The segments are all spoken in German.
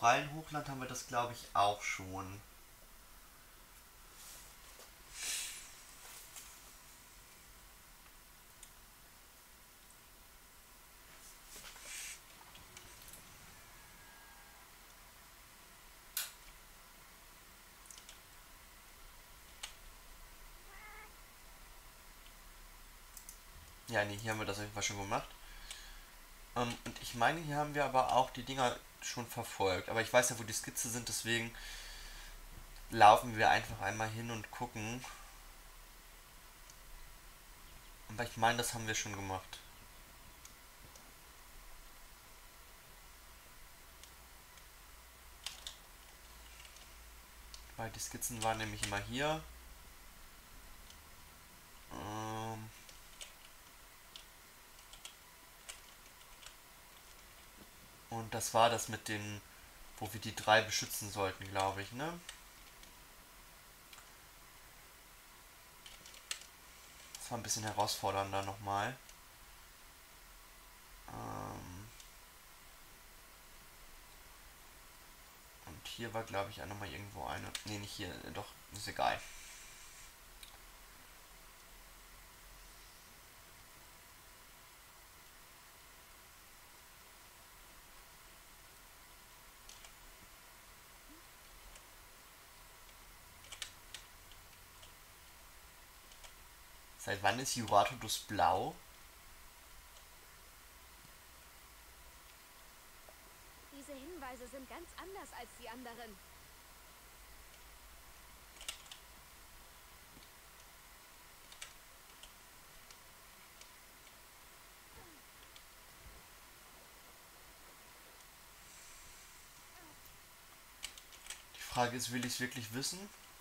Korallenhochland haben wir das, glaube ich, auch schon. Ja, nee, hier haben wir das auf jeden Fall schon gemacht. Und ich meine, hier haben wir aber auch die Dinger schon verfolgt. Aber ich weiß ja, wo die Skizze sind, deswegen laufen wir einfach einmal hin und gucken. Aber ich meine, das haben wir schon gemacht. Weil die Skizzen waren nämlich immer hier. Ähm und das war das mit den, wo wir die drei beschützen sollten, glaube ich, ne? Das war ein bisschen herausfordernder nochmal. Und hier war, glaube ich, auch nochmal irgendwo eine. Ne, nicht hier, doch, ist egal. Seit wann ist Juratodus blau? Diese Hinweise sind ganz anders als die anderen. Die Frage ist, will ich es wirklich wissen?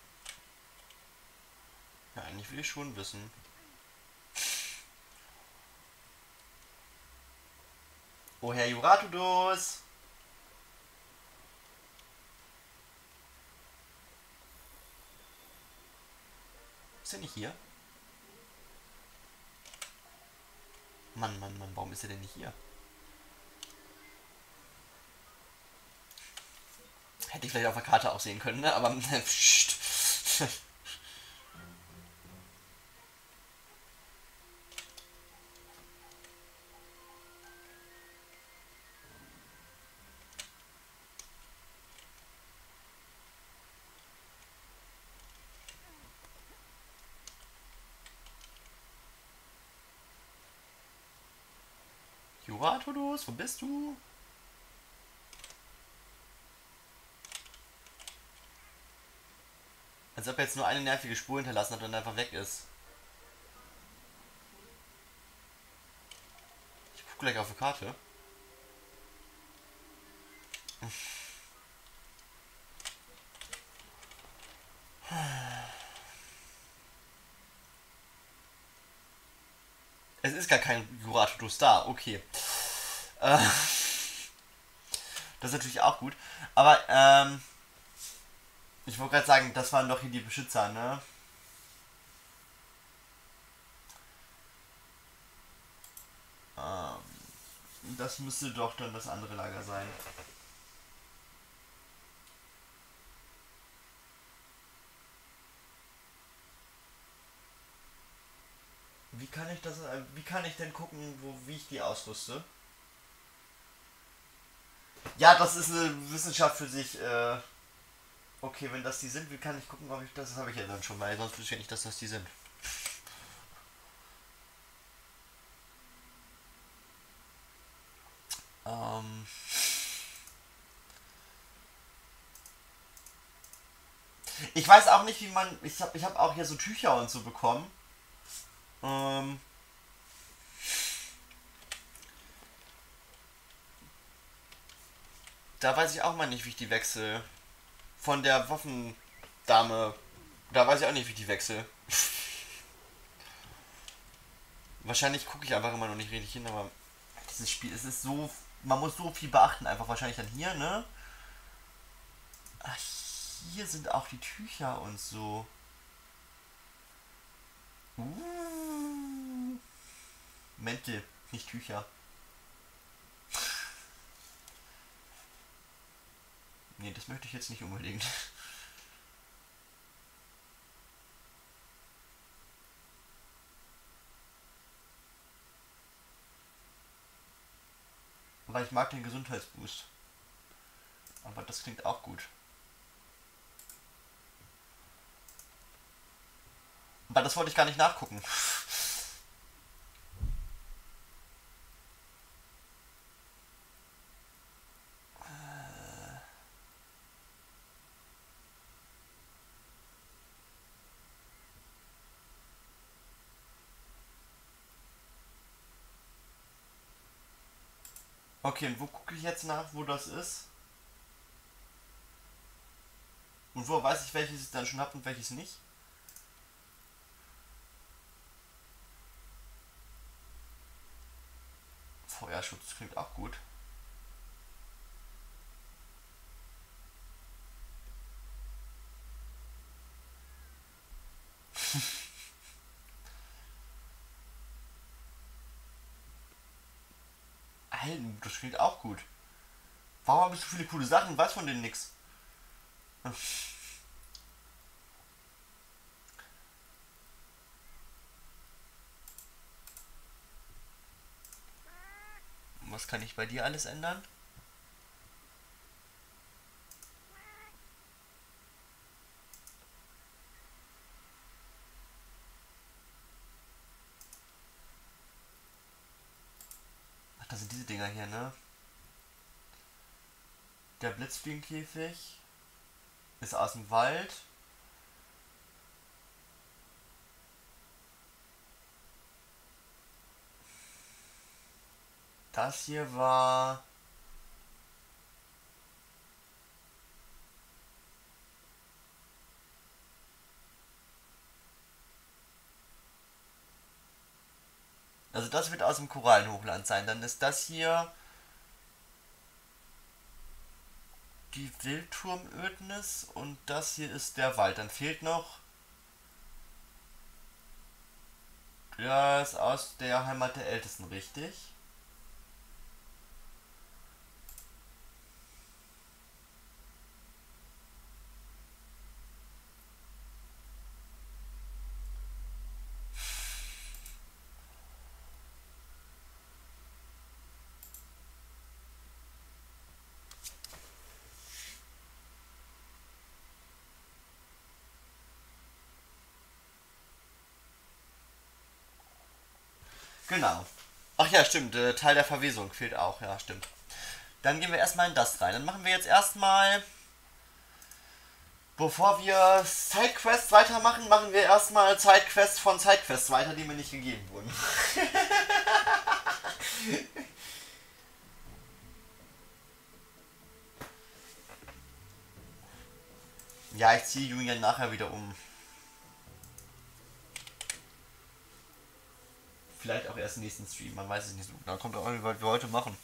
Ja, eigentlich will ich schon wissen. Oh, Herr Juratodus! Ist er nicht hier? Mann, Mann, Mann, warum ist er denn nicht hier? Hätte ich vielleicht auf der Karte auch sehen können, ne? Aber pst. Juratodus, wo bist du? Als ob er jetzt nur eine nervige Spur hinterlassen hat und einfach weg ist. Ich gucke gleich auf die Karte. Es ist gar kein Juratodus da, okay. Das ist natürlich auch gut. Aber, ich wollte gerade sagen, das waren doch hier die Beschützer, ne? Das müsste doch dann das andere Lager sein. Wie kann ich denn gucken, wie ich die ausrüste? Ja, das ist eine Wissenschaft für sich. Okay, wenn das die sind, wie kann ich gucken, ob ich das habe ich ja dann schon mal, sonst wüsste ich ja nicht, dass das die sind. Ähm, ich weiß auch nicht, wie man. Ich hab auch hier so Tücher und so bekommen. Ähm, da weiß ich auch mal nicht, wie ich die wechsle. Von der Waffendame. Da weiß ich auch nicht, wie ich die wechsle. Wahrscheinlich gucke ich einfach immer noch nicht richtig hin, aber dieses Spiel, es ist so. Man muss so viel beachten, einfach wahrscheinlich dann hier, ne? Ach, hier sind auch die Tücher und so. Mäntel, nicht Tücher. Nee, das möchte ich jetzt nicht unbedingt. Aber ich mag den Gesundheitsboost. Aber das klingt auch gut. Aber das wollte ich gar nicht nachgucken. Okay, und wo gucke ich jetzt nach, wo das ist? Und wo weiß ich, welches ich dann schon habe und welches nicht? Feuerschutz klingt auch gut. Helden, das klingt auch gut. Warum habe ich so viele coole Sachen und weiß von denen nix? Was kann ich bei dir alles ändern? Ach, das sind diese Dinger hier, ne? Der Blitzfliegenkäfig ist aus dem Wald. Das hier war... Also das wird aus dem Korallenhochland sein. Dann ist das hier die Wildturmödnis und das hier ist der Wald. Dann fehlt noch das aus der Heimat der Ältesten, richtig? Genau. Ach ja, stimmt. Teil der Verwesung fehlt auch. Ja, stimmt. Dann gehen wir erstmal in das rein. Dann machen wir jetzt erstmal, bevor wir Sidequests weitermachen, machen wir erstmal Sidequests von Sidequests weiter, die mir nicht gegeben wurden. Ja, ich ziehe Julian nachher wieder um. Vielleicht auch erst im nächsten Stream, man weiß es nicht so. Da kommt auch irgendwie, was wir heute machen.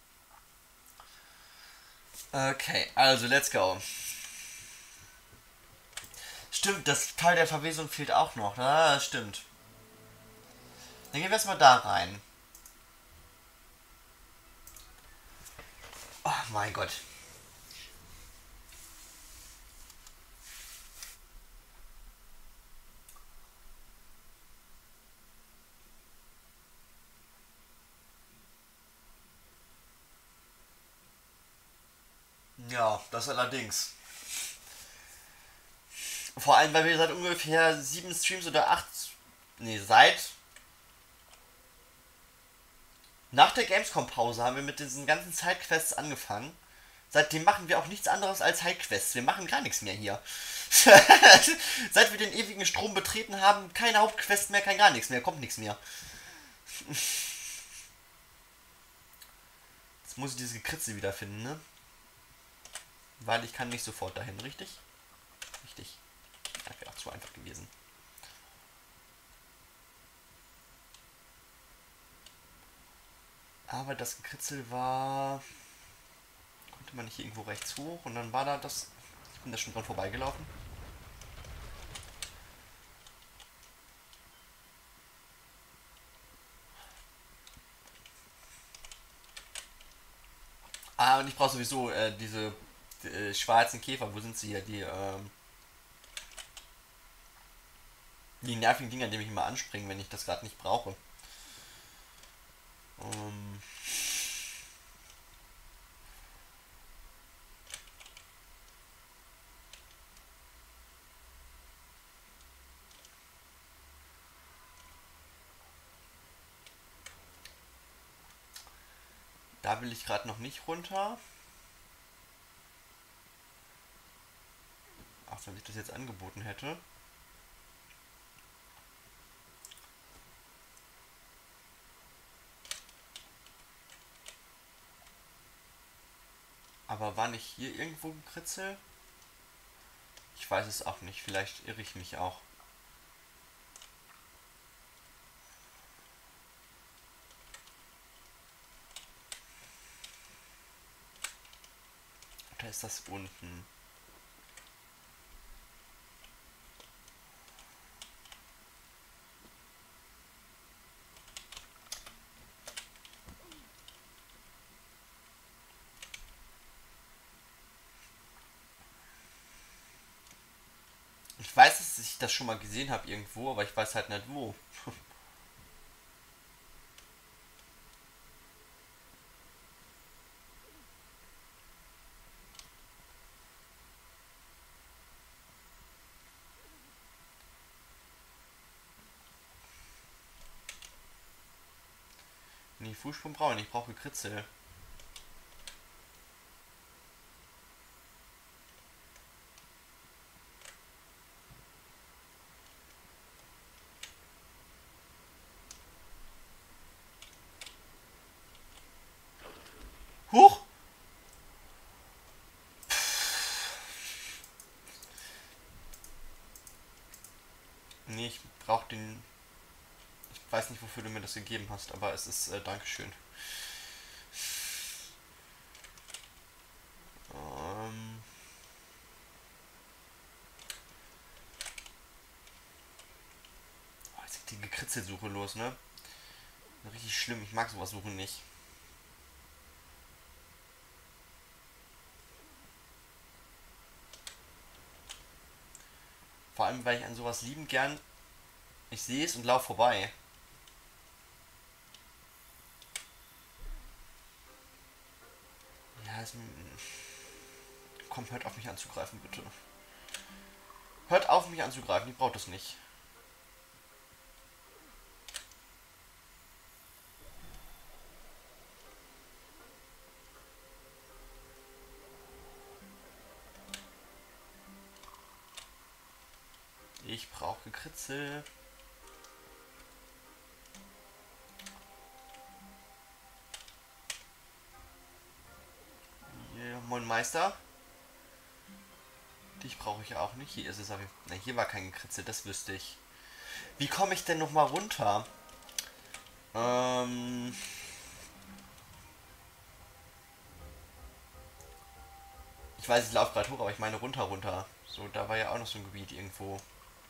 Okay, also let's go. Stimmt, das Teil der Verwesung fehlt auch noch. Ah, stimmt. Dann gehen wir erstmal da rein. Oh mein Gott. Ja, das allerdings. Vor allem, weil wir seit ungefähr 7 Streams oder 8. Nee, seit. Nach der Gamescom-Pause haben wir mit diesen ganzen Sidequests angefangen. Seitdem machen wir auch nichts anderes als Sidequests. Wir machen gar nichts mehr hier. Seit wir den ewigen Strom betreten haben, keine Hauptquest mehr, kein gar nichts mehr, kommt nichts mehr. Jetzt muss ich diese Gekritzel wiederfinden, ne? Weil ich kann nicht sofort dahin, richtig? Richtig. Das wäre auch zu einfach gewesen. Aber das Gekritzel war... Konnte man nicht hier irgendwo rechts hoch und dann war da das... Ich bin da schon dran vorbeigelaufen. Ah, und ich brauche sowieso diese Die, schwarzen Käfer, wo sind sie hier? Die nervigen Dinger, die mich immer anspringen, wenn ich das gerade nicht brauche. Ähm, Da will ich gerade noch nicht runter. Auch wenn ich das jetzt angeboten hätte. Aber war nicht hier irgendwo ein Kritzel? Ich weiß es auch nicht. Vielleicht irre ich mich auch. Oder ist das unten? Ich weiß, dass ich das schon mal gesehen habe irgendwo, aber ich weiß halt nicht wo. Nee, Fußsprung brauche ich nicht. Ich brauche Kritzel. Huch! Nee, ich brauche den. Ich weiß nicht, wofür du mir das gegeben hast, aber es ist Dankeschön. Ähm, Jetzt geht die Gekritzelsuche los, ne? Richtig schlimm, ich mag sowas suchen nicht. Vor allem, weil ich an sowas lieben gern. Ich sehe es und laufe vorbei. Ja, komm, hört auf mich anzugreifen, bitte. Hört auf mich anzugreifen, ich brauche das nicht. Ich brauche Kritzel. Yeah, Moin Meister. Dich brauche ich auch nicht. Hier ist es aber. Na, hier war kein Gekritzel, das wüsste ich. Wie komme ich denn nochmal runter? Ähm. Ich weiß, ich laufe gerade hoch, aber ich meine runter. So, da war ja auch noch so ein Gebiet irgendwo.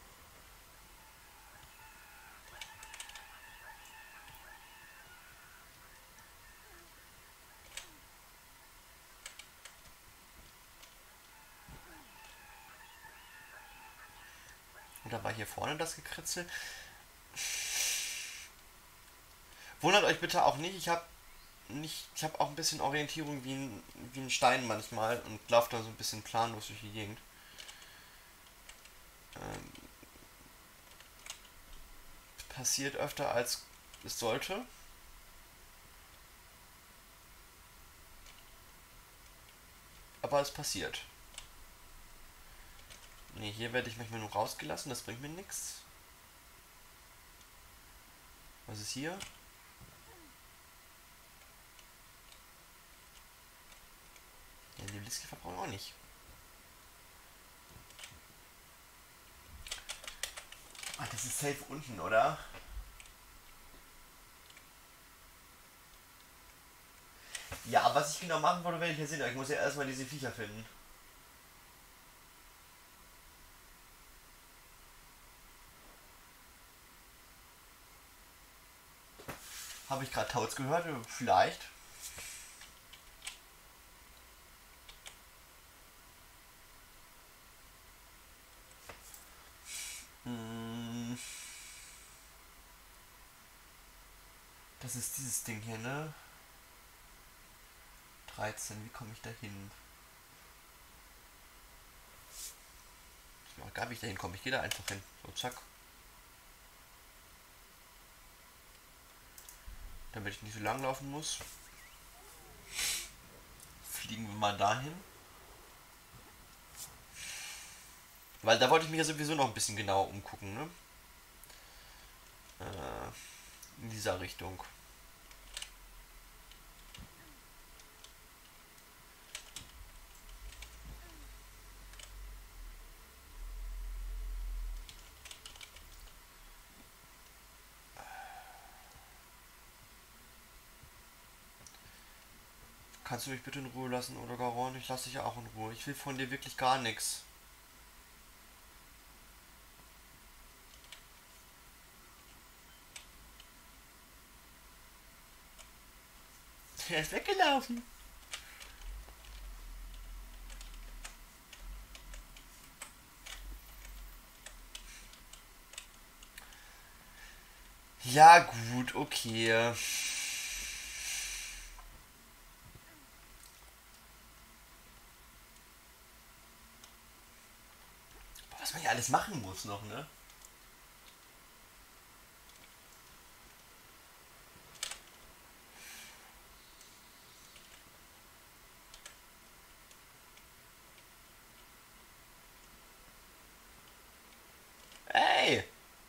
Oder war hier vorne das Gekritzel? Wundert euch bitte auch nicht, ich habe auch ein bisschen Orientierung wie ein Stein manchmal und laufe da so ein bisschen planlos durch die Gegend. Ähm, Passiert öfter als es sollte. Aber es passiert. Ne, hier werde ich manchmal nur rausgelassen, das bringt mir nichts. Was ist hier? Ja, die Blitzkäfer brauchen wir auch nicht. Ach, das ist safe unten, oder? Ja, was ich genau machen wollte, werde ich ja sehen. Ich muss ja erstmal diese Viecher finden. Habe ich gerade Tauz gehört? Vielleicht. Das ist dieses Ding hier, ne? 13, wie komme ich da hin? Ist mir auch egal, wie ich da hinkomme. Ich gehe da einfach hin. So, zack. Damit ich nicht so lang laufen muss. Fliegen wir mal dahin. Weil da wollte ich mich ja sowieso noch ein bisschen genauer umgucken, ne? In dieser Richtung. Kannst du mich bitte in Ruhe lassen, oder Garon? Ich lasse dich ja auch in Ruhe. Ich will von dir wirklich gar nichts. Er ist weggelaufen. Ja, gut, okay. Was man ja alles machen muss noch, ne? Ey!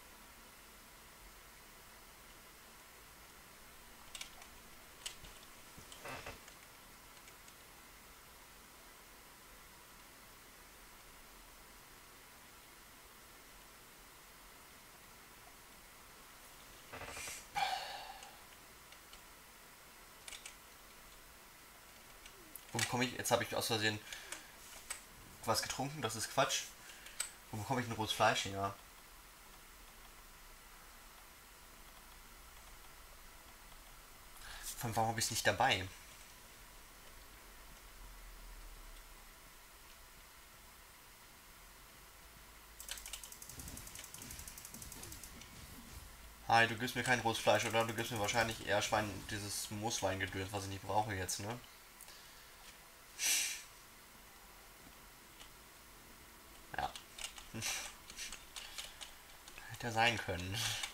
Wo bekomme ich... Jetzt habe ich aus Versehen was getrunken, das ist Quatsch. Wo bekomme ich ein rohes Fleisch her? Von warum habe ich es nicht dabei? Hi, du gibst mir kein rohes Fleisch, oder? Du gibst mir wahrscheinlich eher Schwein, dieses Moosweingedöns, was ich nicht brauche jetzt, ne? Ja. Hätte ja sein können.